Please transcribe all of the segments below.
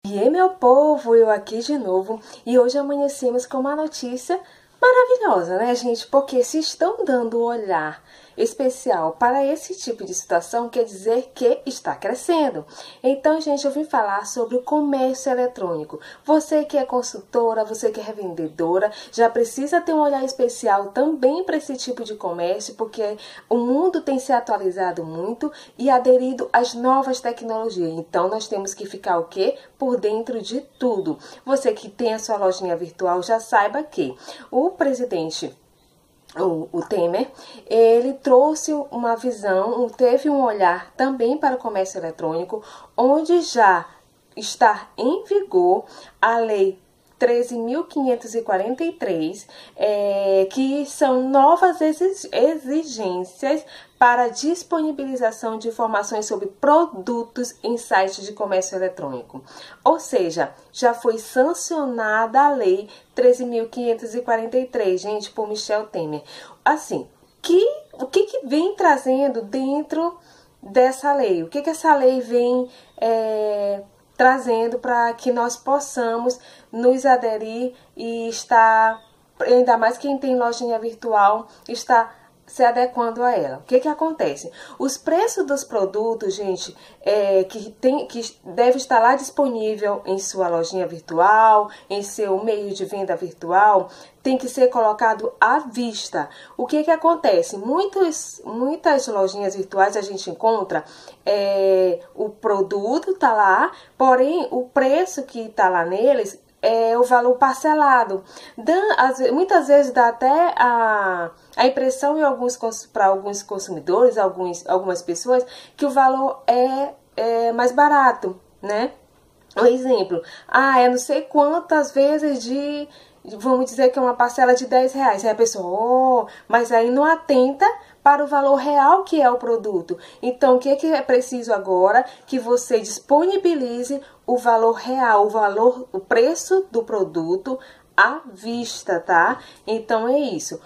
E aí, meu povo, eu aqui de novo, e hoje amanhecemos com uma notícia maravilhosa, né, gente? Porque se estão dando um olhar especial para esse tipo de situação, quer dizer que está crescendo. Então, gente, eu vim falar sobre o comércio eletrônico. Você que é consultora, você que é revendedora, já precisa ter um olhar especial também para esse tipo de comércio, porque o mundo tem se atualizado muito e aderido às novas tecnologias. Então, nós temos que ficar o quê? Por dentro de tudo. Você que tem a sua lojinha virtual, já saiba que o presidente o Temer, ele trouxe uma visão, teve um olhar também para o comércio eletrônico, onde já está em vigor a lei 13.543, que são novas exigências para disponibilização de informações sobre produtos em sites de comércio eletrônico. Ou seja, já foi sancionada a lei 13.543, gente, por Michel Temer. Assim, o que vem trazendo dentro dessa lei? O que essa lei vem trazendo para que nós possamos nos aderir e estar, ainda mais quem tem lojinha virtual, está se adequando a ela. O que acontece? Os preços dos produtos, gente, que deve estar lá disponível em sua lojinha virtual, em seu meio de venda virtual, tem que ser colocado à vista. O que acontece? Muitas lojinhas virtuais a gente encontra o produto tá lá, porém o preço que tá lá neles é o valor parcelado. Muitas vezes dá até a impressão para alguns consumidores, algumas pessoas, que o valor é mais barato, né? Um exemplo, eu não sei quantas vezes vamos dizer que é uma parcela de R$10. Aí a pessoa, mas aí não atenta para o valor real que é o produto. Então, o que é preciso agora? Que você disponibilize o valor real, o preço do produto à vista, tá? Então, é isso.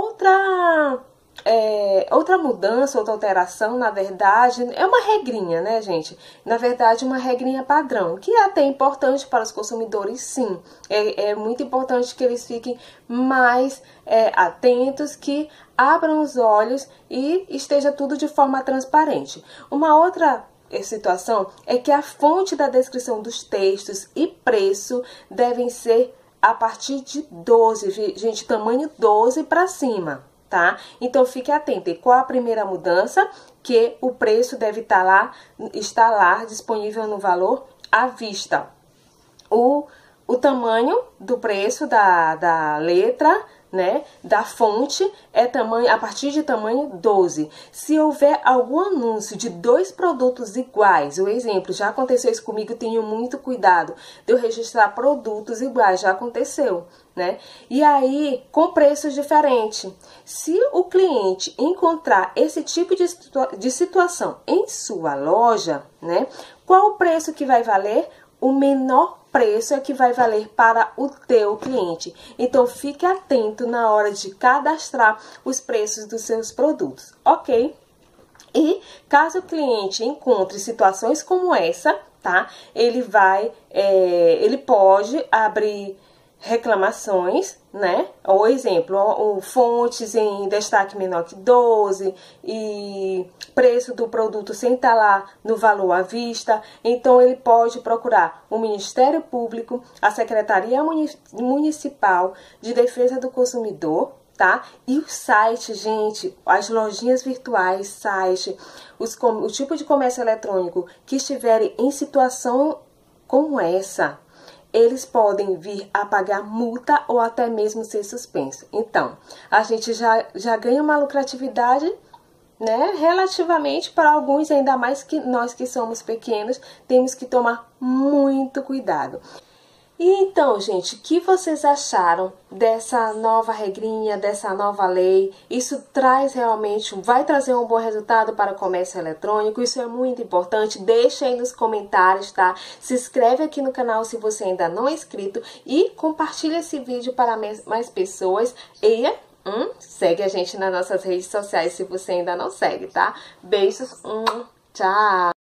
Outra mudança, outra alteração, na verdade, é uma regrinha, né, gente? Na verdade, uma regrinha padrão, que é até importante para os consumidores, sim. É muito importante que eles fiquem mais atentos, que abram os olhos e esteja tudo de forma transparente. Uma outra situação é que a fonte da descrição dos textos e preço devem ser a partir de 12, gente, tamanho 12 para cima. Tá? Então, fique atento. E qual a primeira mudança? Que o preço deve estar lá disponível no valor à vista. O tamanho do preço da letra, né, da fonte é a partir de tamanho 12. Se houver algum anúncio de 2 produtos iguais, o exemplo, já aconteceu isso comigo, tenho muito cuidado de eu registrar produtos iguais, já aconteceu, né? E aí, com preços diferentes. Se o cliente encontrar esse tipo de situação em sua loja, né, qual o preço que vai valer? O menor preço é que vai valer para o teu cliente. Então, fique atento na hora de cadastrar os preços dos seus produtos, ok? E caso o cliente encontre situações como essa, tá? Ele pode abrir reclamações, né? Ou exemplo, fontes em destaque menor que 12 e preço do produto sem estar lá no valor à vista. Então, ele pode procurar o Ministério Público, a Secretaria Municipal de Defesa do Consumidor, tá? E o site, gente, as lojinhas virtuais, site, o tipo de comércio eletrônico que estiverem em situação como essa, eles podem vir a pagar multa ou até mesmo ser suspenso. Então, a gente já ganha uma lucratividade, né, relativamente para alguns, ainda mais que nós que somos pequenos, temos que tomar muito cuidado. E então, gente, o que vocês acharam dessa nova regrinha, dessa nova lei? Isso vai trazer um bom resultado para o comércio eletrônico? Isso é muito importante. Deixa aí nos comentários, tá? Se inscreve aqui no canal se você ainda não é inscrito e compartilha esse vídeo para mais pessoas. E segue a gente nas nossas redes sociais se você ainda não segue, tá? Beijos, tchau!